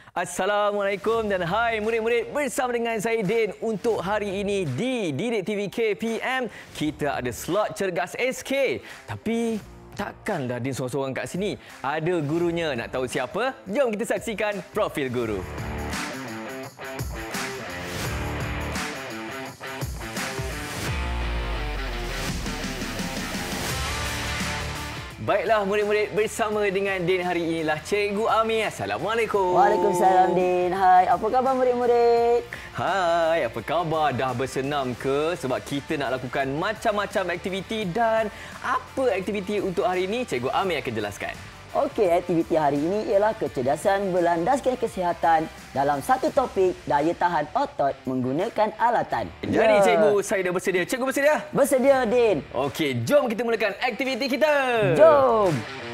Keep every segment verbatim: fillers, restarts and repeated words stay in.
Assalamualaikum dan hai murid-murid, bersama dengan saya Din. Untuk hari ini di Didik T V K P M, kita ada slot Cergas S K. Tapi takkanlah Din seorang-seorang kat sini. Ada gurunya. Nak tahu siapa? Jom kita saksikan profil guru. Baiklah murid-murid, bersama dengan Din hari inilah Cikgu Ami. Assalamualaikum. Waalaikumsalam Din. Hai, apa khabar murid-murid? Hai, apa khabar? Dah bersenam ke? Sebab kita nak lakukan macam-macam aktiviti, dan apa aktiviti untuk hari ini Cikgu Ami akan jelaskan. Okey, aktiviti hari ini ialah kecerdasan berlandaskan kesihatan dalam satu topik daya tahan otot menggunakan alatan. Jadi ya. Cikgu, saya dah bersedia. Cikgu bersedia? Bersedia Din. Okey, jom kita mulakan aktiviti kita. Jom.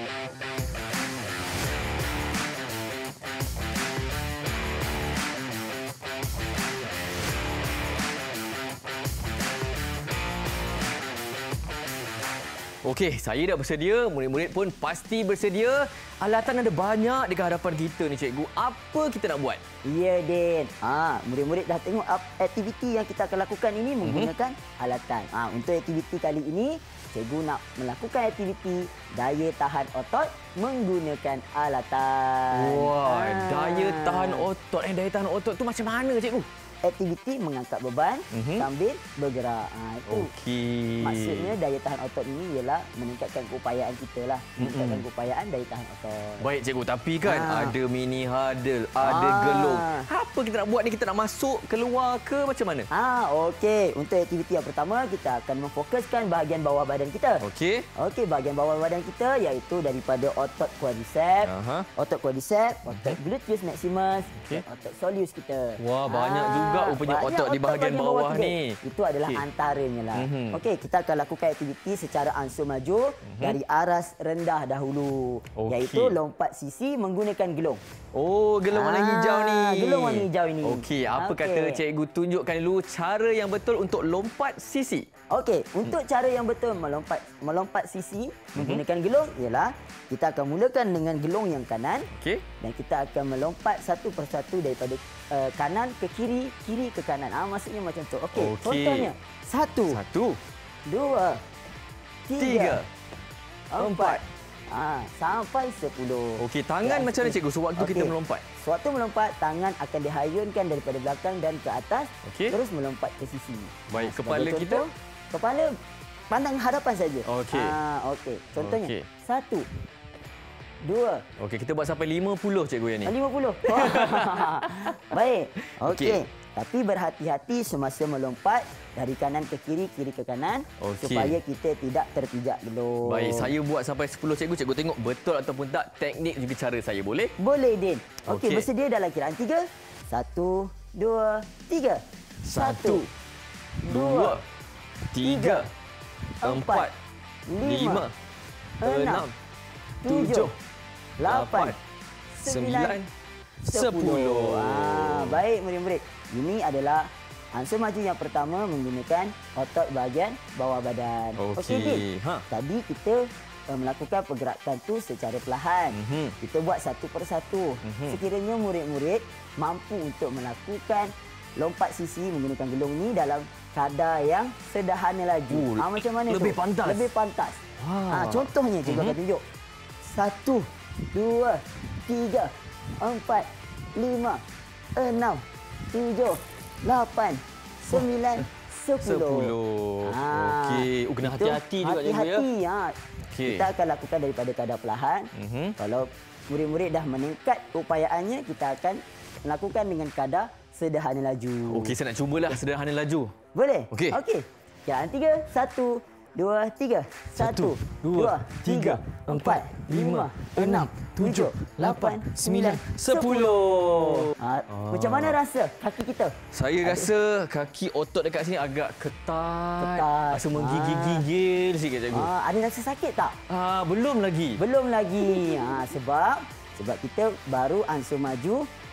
Okey, saya dah bersedia. Murid-murid pun pasti bersedia. Alatan ada banyak dekat hadapan kita ni, Cikgu. Apa kita nak buat? Ya, Din. Ha, murid-murid dah tengok aktiviti yang kita akan lakukan ini menggunakan mm-hmm. alatan. Ha, untuk aktiviti kali ini, Cikgu nak melakukan aktiviti daya tahan otot menggunakan alatan. Wah, ha. daya tahan otot. Eh, daya tahan otot tu macam mana, Cikgu? Aktiviti mengangkat beban mm-hmm. sambil bergerak. Ha, itu Okey. maksudnya daya tahan otot ini ialah meningkatkan keupayaan kita lah. Meningkatkan mm-hmm. keupayaan daya tahan otot. Baik Cikgu, tapi kan ha. ada mini hurdle, ada ha. gelong. Apa kita nak buat ni? Kita nak masuk, keluar ke macam mana? Ha, okey. Untuk aktiviti yang pertama, kita akan memfokuskan bahagian bawah badan kita. Okey. Okey, bahagian bawah badan kita iaitu daripada otot quadriceps, Aha. otot quadriceps, otot gluteus maximus, Okey. dan otot soleus kita. Wah, banyak Ha, juga rupanya banyak otot di bahagian bawah kita. ni. Itu adalah Okey. antaranya lah. Mhm. Okey, kita akan lakukan aktiviti secara ansur maju Mhm. dari aras rendah dahulu. Okey. Iaitu lompat sisi menggunakan gelong. Oh, gelong warna Ah, hijau ni. gelong warna hijau ini. Okey, apa Okey. kata Cikgu tunjukkan dulu cara yang betul untuk lompat sisi. Okey, untuk Hmm. cara yang betul melompat melompat sisi menggunakan gelong ialah kita akan mulakan dengan gelong yang kanan. Okey. Dan kita akan melompat satu persatu daripada uh, kanan ke kiri, kiri ke kanan. Ah, maksudnya macam tu. Okey, Okey. contohnya. Satu, Satu, dua, tiga, tiga, empat, ah, sampai sepuluh. Okey, tangan Ya, macam mana Cikgu sewaktu okey. kita melompat? Sewaktu melompat, tangan akan dihayunkan daripada belakang dan ke atas, Okey. terus melompat ke sisi. Baik, Ah, kepala sebagai kita? contoh, Kepala pandang hadapan saja. Okey. Ah, okey. Contohnya, Okey. satu, dua, Okey, kita buat sampai lima puluh Cikgu yang ni. lima puluh. Baik. Okey. Okey. Tapi berhati-hati semasa melompat dari kanan ke kiri, kiri ke kanan Okey. supaya kita tidak terpijak gelong. Baik, saya buat sampai sepuluh Cikgu. Cikgu tengok betul ataupun tak teknik juga cara saya, boleh? Boleh, Din. Okey, Okey. bersedia dalam kiraan tiga. Satu, dua, tiga. Satu, dua, tiga, empat, lima, enam, tujuh, lapan, sembilan, sepuluh. Ah, baik murid-murid. Ini adalah ansur maju yang pertama menggunakan otot bahagian bawah badan. Okey. Din. Ha. Tadi kita uh, melakukan pergerakan tu secara perlahan. Mhm. Kita buat satu persatu. Mhm. Sekiranya murid-murid mampu untuk melakukan lompat sisi menggunakan gelong ini dalam kadar yang sederhana laju. Oh, Ah, macam mana lebih tu? pantas. Lebih pantas. Wah. Ah, contohnya cikgu Mhm. akan tunjuk. Satu, dua, tiga, empat, lima, enam, tujuh, lapan, sembilan, sepuluh. Sepuluh. Okey. Oh, kena itu hati-hati juga, Cikgu, ya? Hati-hati. Ha. Okey. Kita akan lakukan daripada kadar perlahan. Mhm. Kalau murid-murid dah meningkat keupayaannya, kita akan lakukan dengan kadar sederhana laju. Okey, saya nak cubalah sederhana laju. Boleh? Okey. Okey. Kiraan tiga. Satu, dua, tiga. Satu, dua, tiga, empat, lima, enam, tujuh, lapan, sembilan, sepuluh. Ha, Ah. Macam mana rasa kaki kita? Saya rasa kaki otot dekat sini agak ketat. Ketat. Rasa menggigil-gigil sikit, Cikgu. Ha, ada rasa sakit tak? Ah, belum lagi. Belum lagi. Ha, sebab sebab kita baru ansur maju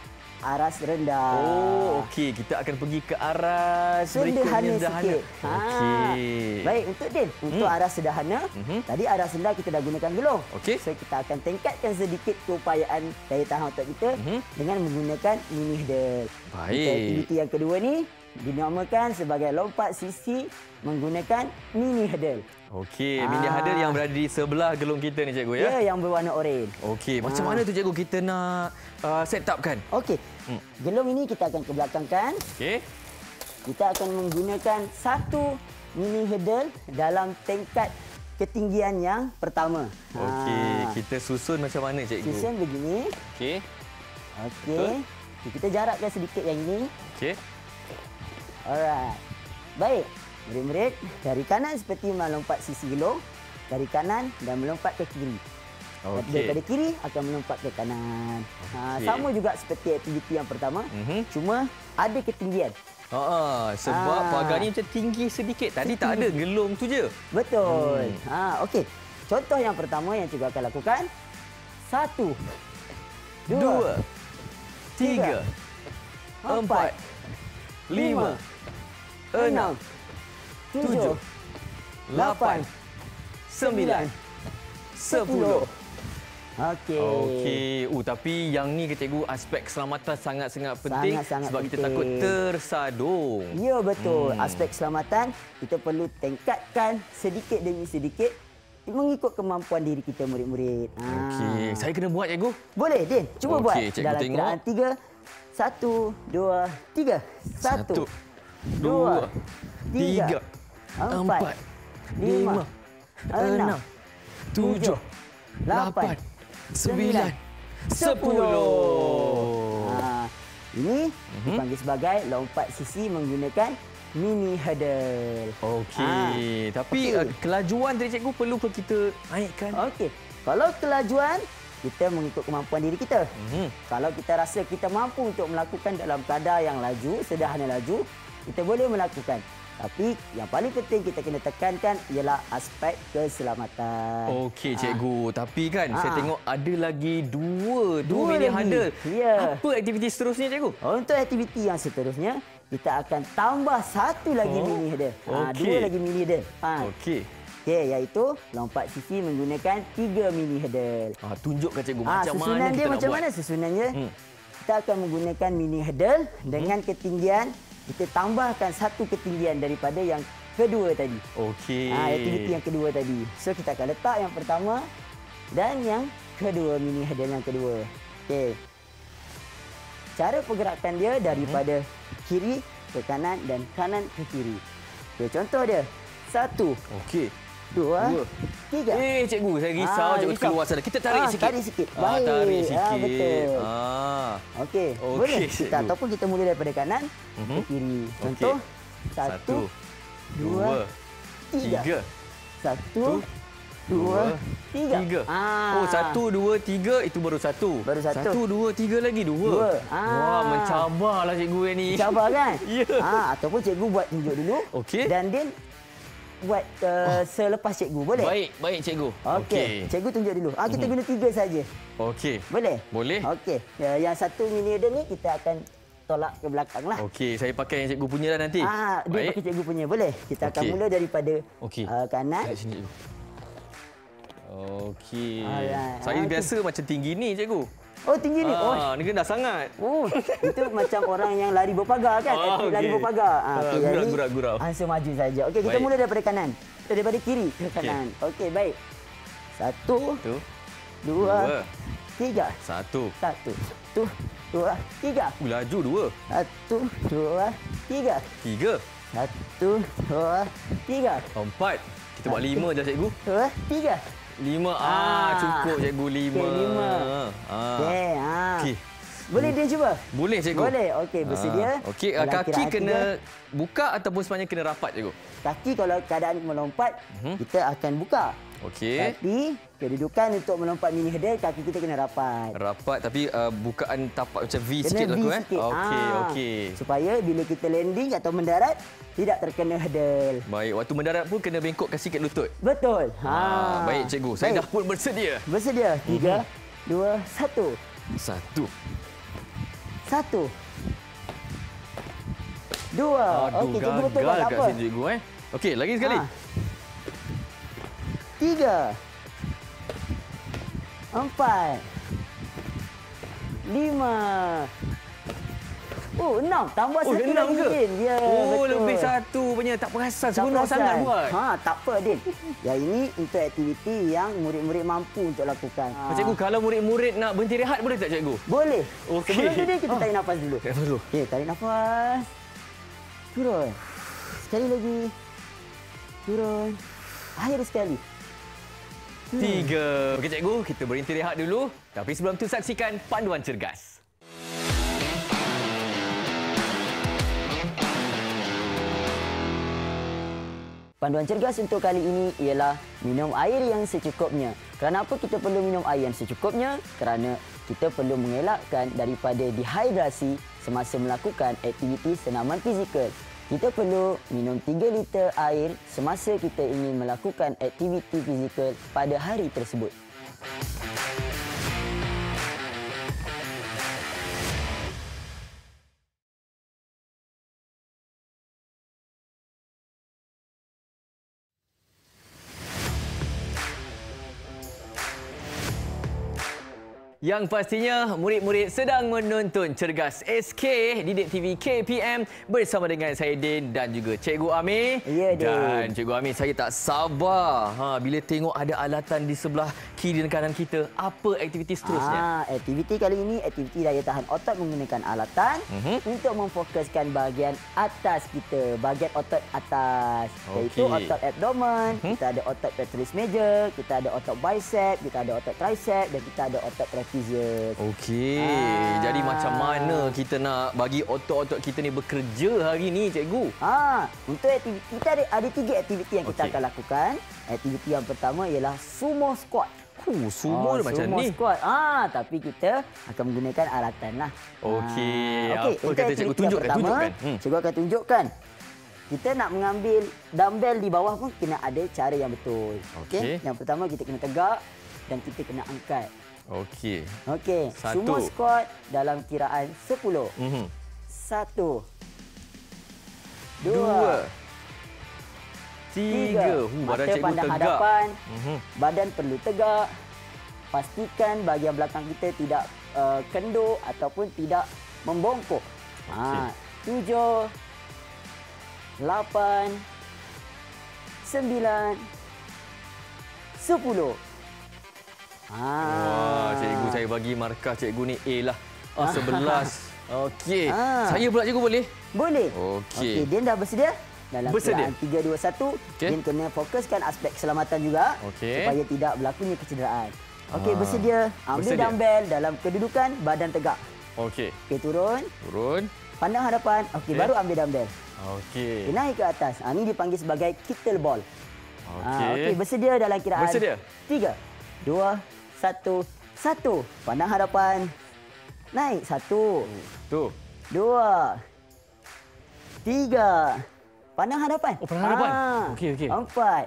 aras rendah. Oh, okey. Kita akan pergi ke aras Sederhana sederhana. sikit. Ha. Okey. Baik, untuk Din, untuk Hmm. aras sederhana, Mhm. tadi aras rendah kita dah gunakan gelung. Okey. So, kita akan tingkatkan sedikit keupayaan daya tahan otot kita Mhm. dengan menggunakan mini hurdle. Baik. Untuk aktiviti yang kedua ni, dinamakan sebagai lompat sisi menggunakan mini hurdle. Okey, mini Ah. hurdle yang berada di sebelah gelung kita ni, cikgu ya. Ya, yang berwarna oranye. Okey, macam Ah. mana tu cikgu kita nak uh, set up kan? Okey. Hmm. Gelung ini kita akan kebelakangkan. Okey. Kita akan menggunakan satu mini hurdle dalam tingkat ketinggian yang pertama. Okey, kita susun macam mana cikgu? Susun begini. Okey. Okey. Kita jarakkan sedikit yang ini. Okey. Alright. Baik. Murid-murid, dari kanan seperti melompat sisi gelung, dari kanan dan melompat ke kiri. Okey. Daripada kiri akan melompat ke kanan. Ha, Okey. sama juga seperti aktiviti yang pertama, Mhm. cuma ada ketinggian. Ha, sebab Ah. pagar ni macam tinggi sedikit. Tadi tak ada gelung tu je. Betul. Hmm. Ha, okey. Contoh yang pertama yang cikgu akan lakukan. Satu. Dua. Dua. Tiga. Empat. Empat. Lima. Enam. Tujuh. Lapan. Sembilan. Sepuluh. Okey. Okey. Uh, tapi yang ni cikgu, aspek keselamatan sangat-sangat penting Sangat-sangat sebab kita penting. takut tersadung. Ya, betul. Hmm. Aspek keselamatan kita perlu tingkatkan sedikit demi sedikit mengikut kemampuan diri kita murid-murid. Ha. Okey, saya kena buat cikgu. Boleh, Din. Cuba Okey, buat. cikgu Dalam tengok. kiraan tiga. Satu, dua, tiga. Satu, dua, tiga, empat, lima, enam, tujuh, lapan, sembilan, sepuluh. Ha, ini Mhm. dipanggil sebagai lompat sisi menggunakan mini hurdle. Okey, tapi okey. Uh, kelajuan dari cikgu perlu ke kita naikkan? Okey. Kalau kelajuan, kita mengikut kemampuan diri kita. Mhm. Kalau kita rasa kita mampu untuk melakukan dalam kadar yang laju, sederhana laju, kita boleh melakukan. Tapi yang paling penting kita kena tekankan ialah aspek keselamatan. Okey cikgu, tapi kan Ah. saya tengok ada lagi dua, dua Dua mini lagi. hurdle. Ya. Apa aktiviti seterusnya cikgu? Untuk aktiviti yang seterusnya, kita akan tambah satu lagi Oh, mini hurdle. Ha, okey. dua lagi mini hurdle. Ha. Okey. Okey, iaitu lompat sisi menggunakan tiga mini hurdle. Ah, tunjukkan cikgu Ah, macam mana susunan kita dia nak macam buat. mana susunannya? Hmm. Kita akan menggunakan mini hurdle dengan ketinggian kita tambahkan satu ketinggian daripada yang kedua tadi. Okey. Ah, aktiviti yang kedua tadi. So kita akan letak yang pertama dan yang kedua, mini hurdle yang kedua. Okey. Cara pergerakan dia daripada kiri ke kanan dan kanan ke kiri. Okey, contoh dia. Satu, Okey. dua, Dua. tiga. Eh cikgu, saya risau Ah, cikgu risau. keluar sana. Kita tarik Ah, sikit. tarik sikit. Ah, Baik. tarik Ah, sikit. betul. Ah. Okey, Okey, boleh. Kita, cikgu. ataupun kita mula daripada kanan Mhm. ke kiri. Contoh, Satu, satu, dua, tiga. tiga. Satu, Tu, dua, tiga. tiga. Ah. Oh, satu, dua, tiga, itu baru satu. Baru satu. Satu, dua, tiga lagi, dua. Dua. Ah. Wah, mencabarlah cikgu yang ni. Cabar kan? Ya. Ah, ataupun cikgu buat tunjuk dulu. Okey. Dan Din buat uh, selepas cikgu. Boleh? Baik, baik cikgu. Okey. Cikgu tunjuk dulu. Ah, kita guna tiga saja. Okey. Boleh? Boleh. Okey. Ya, yang satu mini hurdle ni kita akan tolak ke belakang lah. Okey, saya pakai yang cikgu punya dah nanti. Ah, dia Baik. pakai cikgu punya. Boleh? Kita akan Okey. mula daripada Okey. uh, kanan. Tarik sini cikgu. Okey. Alright. Saya Ah, okey. biasa macam tinggi ni cikgu. Oh, tinggi ni. Oh, Ah, ni rendah sangat. Oh, itu macam orang yang lari berpagar kan? Ah, Atlet lari okey. berpagar. Ah, okey, gurau, jadi gurau, gurau. Ansur maju saja. Okey, kita Baik. mula daripada kanan. Eh, Daripada kiri ke kanan. Okey, baik. Satu, Tu. dua, Dua. tiga. Satu. Satu, tu, dua, tiga. Uh, laju dua. Satu, dua, tiga. Tiga. Satu, dua, tiga. Empat. Kita buat lima je cikgu. Dua, tiga. Lima. Ah, Ah. cukup cikgu lima. Okey, lima. Ah. Okey, ha. Okey. Boleh dia cuba? Boleh cikgu. Boleh. Okey, bersedia. Ah. Okey, ah, Dalam kaki kiraan kena tiga. buka ataupun sebenarnya kena rapat cikgu? Kaki kalau keadaan melompat, Mhm. kita akan buka. Okey. Tapi kedudukan untuk melompat mini hurdle, kaki kita kena rapat. Rapat tapi uh, bukaan tapak macam V Kena sikit V lah aku eh. sikit. Okey, Ah, okey. Supaya bila kita landing atau mendarat, tidak terkena hurdle. Baik, waktu mendarat pun kena bengkokkan sikit lutut. Betul. Ah, baik cikgu. Saya Baik. dah pun bersedia. Bersedia? Tiga, dua, satu. Satu. Satu. Dua. Aduh, Okey, cikgu gagal betul tak kat apa. sini cikgu eh. Okey, lagi sekali. Ha. Tiga. Empat. Lima. Oh, enam. Tambah Oh, satu enam lagi, ke? Din. Ya, Oh, betul. lebih satu punya. Tak perasan. Tak Seronok perasan. sangat buat. Ha, tak apa, Din. Yang ini untuk aktiviti yang murid-murid mampu untuk lakukan. Ha. Cikgu, kalau murid-murid nak berhenti rehat boleh tak cikgu? Boleh. Okey. Sebelum tu, Din, kita Ah. tarik nafas dulu. Tarik nafas dulu. Okey, tarik nafas. Turun. Sekali lagi. Turun. Akhir sekali. Turun. Tiga. Okey cikgu, kita berhenti rehat dulu. Tapi sebelum tu saksikan panduan cergas. Panduan cergas untuk kali ini ialah minum air yang secukupnya. Kenapa kita perlu minum air yang secukupnya? Kerana kita perlu mengelakkan daripada dehidrasi semasa melakukan aktiviti senaman fizikal. Kita perlu minum tiga liter air semasa kita ingin melakukan aktiviti fizikal pada hari tersebut. Yang pastinya murid-murid sedang menonton Cergas S K Didik T V K P M bersama dengan saya Din dan juga Cikgu Amir. Ya, Din. Dan Cikgu Amir, saya tak sabar ha, bila tengok ada alatan di sebelah kiri dan kanan kita. Apa aktiviti seterusnya? Ah, aktiviti kali ini aktiviti daya tahan otot menggunakan alatan Mhm. untuk memfokuskan bahagian atas kita, bahagian otot atas. Iaitu Okey. otot abdomen, Mhm. kita ada otot pectoralis major, kita ada otot bicep, kita ada otot tricep dan kita ada otot trapezius. Okey, Ah. jadi macam mana kita nak bagi otot-otot kita ni bekerja hari ni, Cikgu? Ah, untuk aktiviti kita ada, ada tiga aktiviti yang kita Okey. akan lakukan. Aktiviti yang pertama ialah sumo squat. Uh, sumo Oh, dia macam sumo ni. squat. Ah, tapi kita akan menggunakan alatan lah. Okey, Ah, apa untuk kata cikgu? aktiviti yang Tunjukkan, pertama, tunjukkan. Hmm. Cikgu akan tunjukkan. Kita nak mengambil dumbbell di bawah pun kena ada cara yang betul. Okey. Yang pertama kita kena tegak dan kita kena angkat. Okey. Okey, Satu. sumo squat dalam kiraan sepuluh. Mhm. Satu. Dua. Dua. Tiga. Uh, badan Mata cikgu pandang tegak. hadapan. Mhm. Badan perlu tegak. Pastikan bahagian belakang kita tidak uh, kendur ataupun tidak membongkok. Ha, tujuh. Lapan. Sembilan. Sepuluh. Ha. Wah, cikgu saya bagi markah cikgu ni A lah. Ah, sebelas. Okey. Ah. Saya pula cikgu boleh? Boleh. Okey. Okey, Din dah bersedia? Dalam Bersedia. kiraan tiga, dua, satu, Okey. Din kena fokuskan aspek keselamatan juga Okey. supaya tidak berlakunya kecederaan. Okey, Ah. bersedia. Ambil Bersedia. dumbbell dalam kedudukan badan tegak. Okey. Okey, turun. Turun. Pandang hadapan. Okey, Okey. baru ambil dumbbell. Okey. Okay, naik ke atas. Ha, ini dipanggil sebagai kettlebell. Okey. Ha, okey, bersedia dalam kiraan Bersedia. tiga, dua, satu, satu. Pandang hadapan. Naik. Satu, Tu. dua, tiga. Pandang hadapan. Oh, pandang hadapan. Okey, okey. Empat.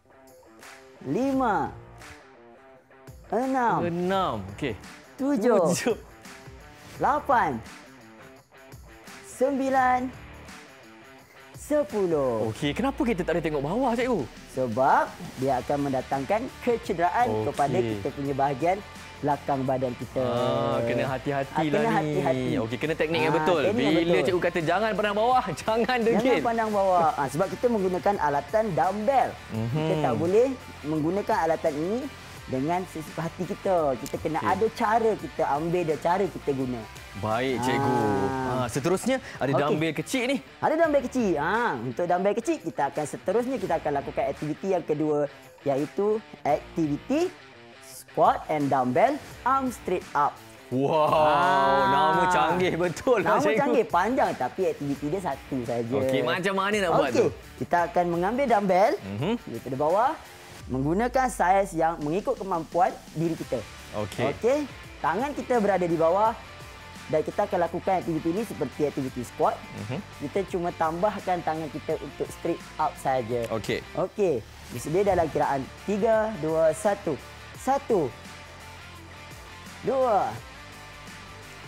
Lima. Enam. Enam. Okey. Tujuh. Tujuh. Lapan. Sembilan. Sepuluh. Okey, kenapa kita tak boleh tengok bawah, cikgu? Sebab dia akan mendatangkan kecederaan Okey. kepada kita punya bahagian belakang badan kita. Ah, kena hati-hati Ah, lah kena ni. hati-hati. Okey, kena teknik yang Ah, betul. teknik yang Bila betul. cikgu kata jangan pandang bawah, jangan degil. Jangan pandang bawah. Ah, sebab kita menggunakan alatan dumbbell. Mhm. Kita tak boleh menggunakan alatan ini dengan sesuka hati kita. Kita kena Okey. ada cara kita ambil dan cara kita guna. Baik, cikgu. Ah. Ah, seterusnya ada Okey. dumbbell kecil ni. Ada dumbbell kecil. Ha, untuk dumbbell kecil kita akan seterusnya kita akan lakukan aktiviti yang kedua iaitu aktiviti squat and dumbbell arm straight up. Wow, Ah. nama canggih betul lah, Nama cikgu. canggih, panjang tapi aktiviti dia satu saja. Okey, macam mana nak buat Okey, tu? kita akan mengambil dumbbell Mhm. daripada bawah menggunakan saiz yang mengikut kemampuan diri kita. Okey. Okey, tangan kita berada di bawah dan kita akan lakukan aktiviti ini seperti aktiviti squat. Mhm. Kita cuma tambahkan tangan kita untuk straight up saja. Okey. Okey, bersedia dalam kiraan tiga, dua, satu. satu. dua.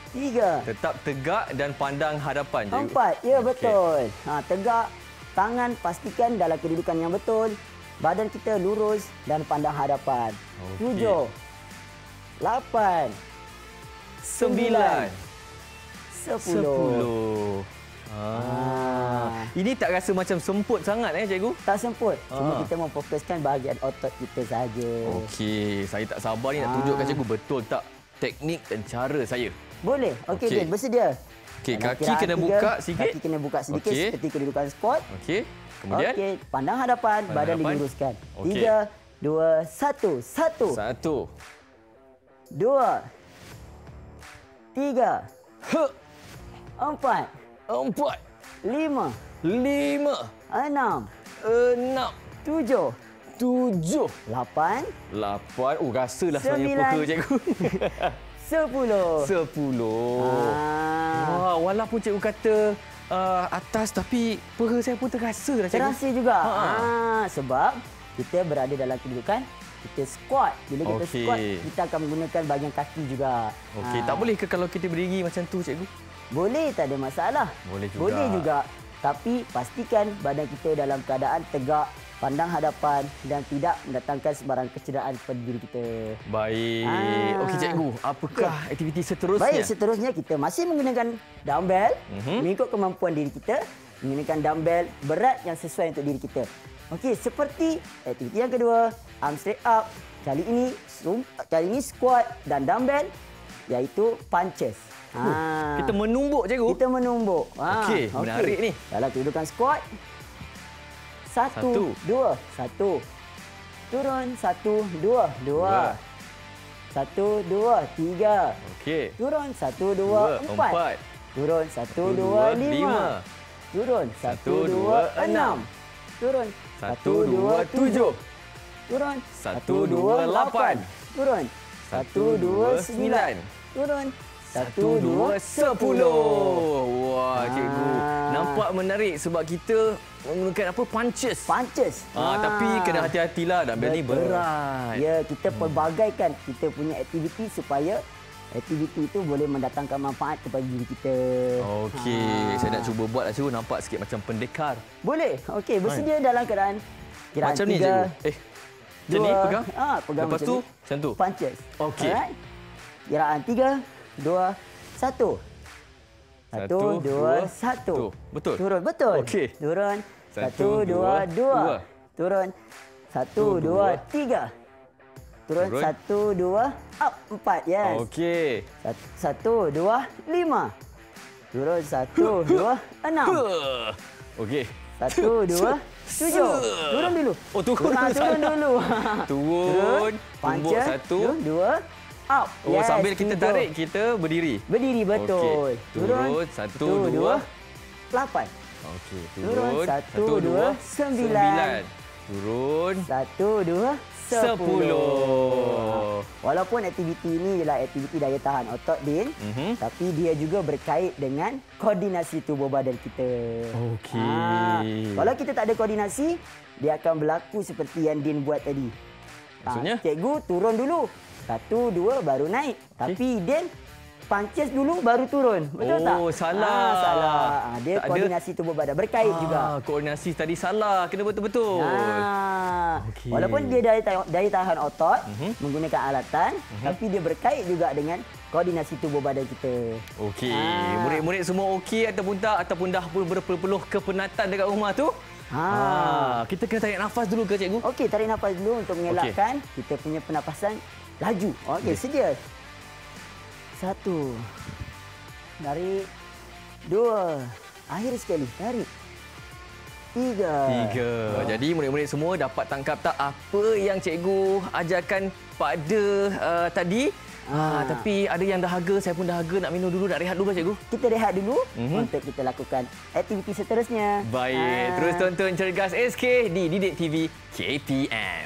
Tiga. Tetap tegak dan pandang hadapan, cikgu. Empat. Ya, betul. Okay. Ha, tegak. Tangan pastikan dalam kedudukan yang betul. Badan kita lurus dan pandang hadapan. Okay. Tujuh. Lapan. Sembilan. Sepuluh. Sepuluh. Ah. Ini tak rasa macam semput sangat, eh, cikgu? Tak semput. Cuma Ah. kita memfokuskan bahagian otot kita saja. Okey, saya tak sabar ni nak Ah. tunjukkan cikgu betul tak teknik dan cara saya. Boleh. Okey, Okey. Din. Bersedia? Okey, Dalam kaki kiraan kena tiga, buka sikit. Kaki kena buka sedikit Okey. seperti kedudukan squat. Okey. Kemudian Okey, pandang hadapan, Pandang badan hadapan. diluruskan. Okey. Tiga, dua, satu. Satu, satu. dua, tiga, Huh. empat, Empat. lima, Lima. enam, Enam. tujuh, Tujuh. lapan, Lapan. Oh, rasalah sebenarnya Sembilan. peha, cikgu. sepuluh. Sepuluh. Ah. Wah, walaupun cikgu kata uh, atas tapi peha saya pun terasa dah, cikgu. Terasa juga. Ha. Ah, sebab kita berada dalam kedudukan kita squat. Bila kita Okey. squat, kita akan menggunakan bahagian kaki juga. Okey, Ah. tak boleh ke kalau kita berdiri macam tu, cikgu? Boleh, tak ada masalah. Boleh juga. Boleh juga. Tapi pastikan badan kita dalam keadaan tegak, pandang hadapan dan tidak mendatangkan sebarang kecederaan pada diri kita. Baik. Ah. Okey, cikgu. Apakah Okey. aktiviti seterusnya? Baik, seterusnya kita masih menggunakan dumbbell Mhm. mengikut kemampuan diri kita, menggunakan dumbbell berat yang sesuai untuk diri kita. Okey, seperti aktiviti yang kedua, arm straight up. Kali ini sum- kali ini squat dan dumbbell iaitu punches. Ha. Kita menumbuk, cikgu. Kita menumbuk. Ha, Okey, menarik ni. Dalam kedudukan squat. Satu, Satu. dua, satu. Turun, satu, dua, dua. Dua. Satu, dua, tiga. Okey. Turun, satu, dua, empat. Empat. Turun, satu, Satu, dua, dua, lima. lima. Turun, Satu, satu, dua, dua, enam. enam. Turun, Satu, dua, tujuh. Turun, Satu, dua, lapan. Turun, satu, dua, sembilan. Turun, Satu, dua, sepuluh. Wah, cikgu. Ah. Nampak menarik sebab kita menggunakan apa? Punches. Punches. Ah, tapi kena hati-hatilah. Dumbbell ni Betul. berat. Ya, kita pelbagaikan kita punya aktiviti supaya aktiviti itu boleh mendatangkan manfaat kepada diri kita. Okey, Ah. saya nak cuba buat lah, cikgu. Nampak sikit macam pendekar. Boleh. Okey, bersedia dalam keadaan kiraan Macam ni, tiga, cikgu. Eh, macam ni dua, pegang. Ah, pegang Lepas macam tu, ni. macam tu. Punches. Okey. Alright. Kiraan tiga, dua, satu. Satu, Satu, dua, dua, satu. tu. Betul? Turun, betul. Okey. Turun. Satu, Satu, dua, dua, dua. dua. Turun. Satu, Satu, dua, dua. tiga. Turun. Turun. Satu, dua, up. Empat, yes. Okey. Satu, satu, dua, lima. Turun. Satu, dua, enam. Huh. Okey. Satu, dua, tujuh. Turun dulu. Oh, turun Ah, dulu, turun salah. dulu. Turun. Tumbuk Punches. satu. Turun, dua. Up. Oh, Yes, sambil kita tujuh. tarik, kita berdiri. Berdiri, betul. Okey. Turun. Satu, dua. Lapan. Okey, Turun. turun. Satu, dua, sembilan. Turun. Satu, dua, Sepuluh. sepuluh. Walaupun aktiviti ini ialah aktiviti daya tahan otot, Din, Mhm. tapi dia juga berkait dengan koordinasi tubuh badan kita. Okey. Ah, kalau kita tak ada koordinasi, dia akan berlaku seperti yang Din buat tadi. Ah, Maksudnya? cikgu turun dulu. Satu, dua, baru naik. Tapi Din punches dulu, baru turun. Betul tak? Oh, salah. Ah, salah. Ah, dia Tak ada- koordinasi tubuh badan. Berkait Ah, juga. koordinasi tadi salah. Kena betul-betul. Ah, Okey. walaupun dia daya, ta- daya tahan otot Mhm. menggunakan alatan, tapi dia berkait juga dengan koordinasi tubuh badan kita. Okey. Ah. Murid-murid semua okey ataupun tak? Ataupun dah pun berpeluh kepenatan dekat rumah tu? Ha. Ah, kita kena tarik nafas dulu ke, cikgu? Okey, tarik nafas dulu untuk mengelakkan kita punya pernafasan laju. Okey, Okey. sedia. Satu. Tarik. Dua. Akhir sekali. Tarik. Tiga. Tiga. Jadi murid-murid semua dapat tangkap tak apa yang cikgu ajarkan pada uh, tadi? Ah. Ah. Tapi ada yang dahaga, saya pun dahaga. Nak minum dulu, nak rehat dulu, cikgu. Kita rehat dulu Mhm. untuk kita lakukan aktiviti seterusnya. Baik, Ah. terus tonton Cergas S K di Didik T V K P M.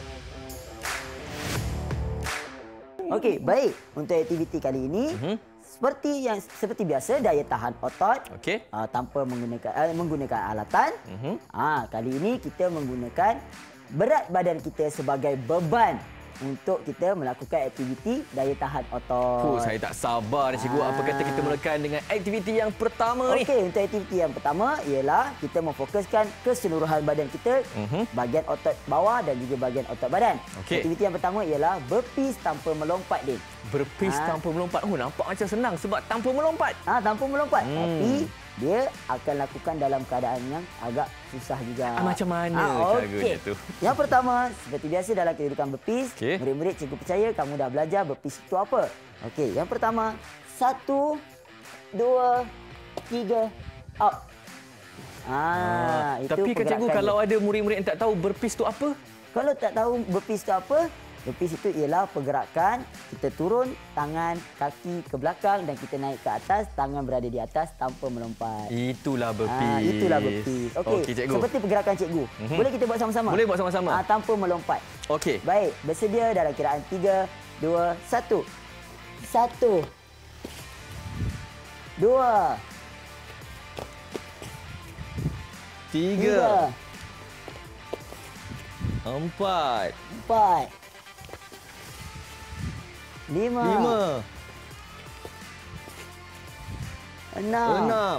Okey, baik. Untuk aktiviti kali ini, Mhm. seperti yang seperti biasa daya tahan otot Okey. uh, tanpa menggunakan uh, menggunakan alatan. Mhm. Ah, kali ini kita menggunakan berat badan kita sebagai beban untuk kita melakukan aktiviti daya tahan otot. Oh, saya tak sabar cikgu. Apa kata kita mulakan dengan aktiviti yang pertama ni? Okey, untuk aktiviti yang pertama ialah kita memfokuskan keseluruhan badan kita, Mhm. bahagian otot bawah dan juga bahagian otot badan. Okey. Aktiviti yang pertama ialah burpees tanpa melompat, Din. Berpis Ah. tanpa melompat. Oh, nampak macam senang sebab tanpa melompat. Ah, tanpa melompat. Hmm. Tapi dia akan lakukan dalam keadaan yang agak susah juga. Ah, macam mana caranya tu? Yang pertama, seperti biasa dalam kehidupan burpees, Okey. murid-murid cikgu percaya kamu dah belajar burpees itu apa. Okey, yang pertama, satu, dua, tiga, up. Ah, itu Tapi kan cikgu, pergerakan kalau dia. ada murid-murid yang tak tahu burpees tu apa? Kalau tak tahu burpees itu apa, burpees itu ialah pergerakan kita turun tangan, kaki ke belakang dan kita naik ke atas, tangan berada di atas tanpa melompat. Itulah burpees. Ah, itulah burpees. Okey, Okey, cikgu. seperti pergerakan cikgu. Mhm. Boleh kita buat sama-sama? Boleh buat sama-sama. Ah, tanpa melompat. Okey. Baik, bersedia dalam kiraan tiga, dua, satu. Satu. Dua. Tiga. Tiga. Empat. Empat. Lima. Lima. Enam. Enam.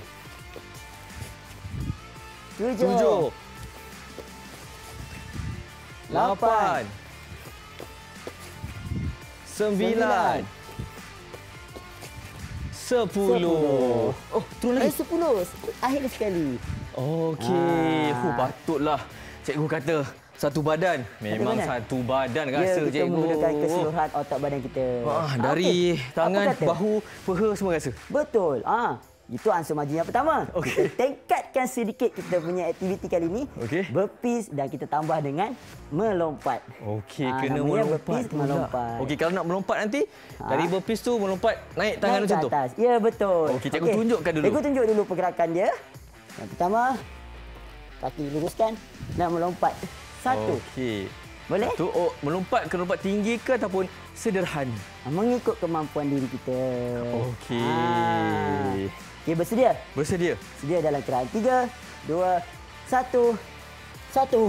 Tujuh. Tujuh. Lapan. Lapan. Sembilan. Sepuluh. Oh, turun Eh, lagi. sepuluh. Akhir sekali. Okey. Ah. Huh, patutlah cikgu kata satu badan. Memang badan. satu badan Ya, rasa kita cikgu. menggunakan keseluruhan otot badan kita. Ah, dari Okey. tangan, Apa kata? bahu, peha semua rasa. Betul. Ah, itu ansur maju yang pertama. Okey. Kita tingkatkan sedikit kita punya aktiviti kali ini. Okey. Burpees dan kita tambah dengan melompat. Okey, Ah, kena namanya melompat burpees, pula. melompat. Okey, kalau nak melompat nanti, Ah. dari burpees tu melompat naik tangan Naik macam ke tu. atas. Ya, betul. Okey, cikgu tunjukkan dulu. Cikgu tunjuk dulu pergerakan dia. Yang pertama, kaki luruskan dan melompat. Satu. Okey. Boleh? Tu oh, melompat kena lompat tinggi ke ataupun sederhana? Ah, mengikut kemampuan diri kita. Okey. Ah. Okey, bersedia? Bersedia? Sedia dalam kiraan tiga, dua, satu, satu,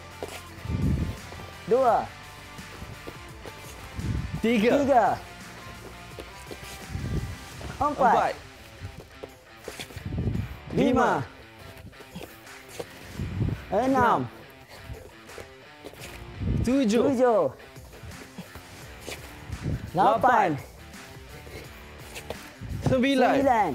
dua, Tiga. tiga, empat, Empat. lima, enam, Tujuh. tujuh, lapan, Sembilan. sembilan,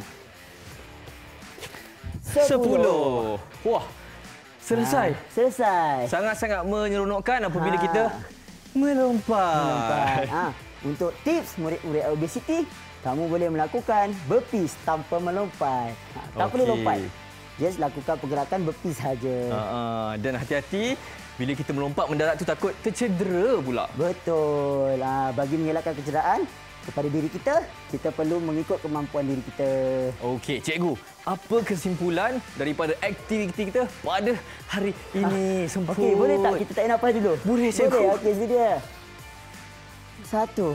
sepuluh. Sepuluh. Wah. Selesai. Ah, selesai. Sangat-sangat menyeronokkan apabila Ah. kita melompat. Melompat. Ha, untuk tips murid-murid obesiti, kamu boleh melakukan burpees tanpa melompat. Ha, tak Okey. perlu lompat. Just lakukan pergerakan burpees saja. Uh, dan hati-hati bila kita melompat mendarat tu takut tercedera pula. Betul. Ha, bagi mengelakkan kecederaan kepada diri kita, kita perlu mengikut kemampuan diri kita. Okey, cikgu, apa kesimpulan daripada aktiviti kita pada hari ini? Semput. Okey, boleh tak kita tarik nafas dulu? Boleh, cikgu. Boleh, okey, sedia. Satu.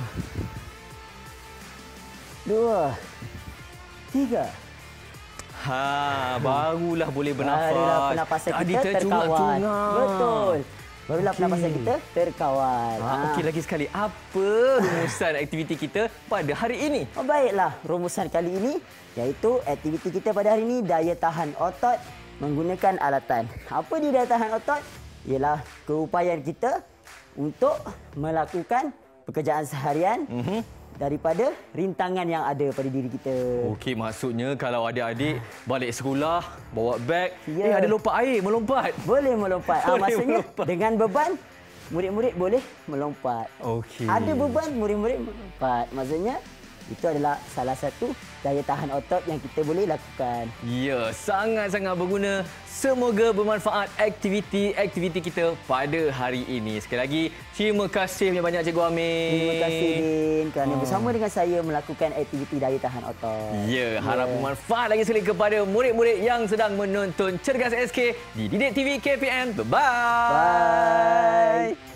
Dua. Tiga. Ha, barulah boleh bernafas. Barulah pernafasan Tadi kita terkawal. tercungak-cungak. Betul. Barulah Okey. pernafasan kita terkawal. Ha, okey, lagi sekali, apa rumusan aktiviti kita pada hari ini? Oh, baiklah, rumusan kali ini iaitu aktiviti kita pada hari ini daya tahan otot menggunakan alatan. Apa dia daya tahan otot? Ialah keupayaan kita untuk melakukan pekerjaan seharian Mhm. daripada rintangan yang ada pada diri kita. Okey, maksudnya kalau adik-adik balik sekolah, bawa beg, Ya. eh ada lompat air, melompat. Boleh melompat. Ah, Boleh maksudnya melompat. dengan beban, murid-murid boleh melompat. Okey. Ada beban, murid-murid melompat. Maksudnya, itu adalah salah satu daya tahan otot yang kita boleh lakukan. Ya, sangat-sangat berguna. Semoga bermanfaat aktiviti-aktiviti kita pada hari ini. Sekali lagi, terima kasih banyak Cikgu Amir. Terima kasih, Din, kerana Oh. bersama dengan saya melakukan aktiviti daya tahan otot. Ya, harap bermanfaat lagi sekali kepada murid-murid yang sedang menonton Cergas S K di Didik T V K P M. Bye-bye. Bye.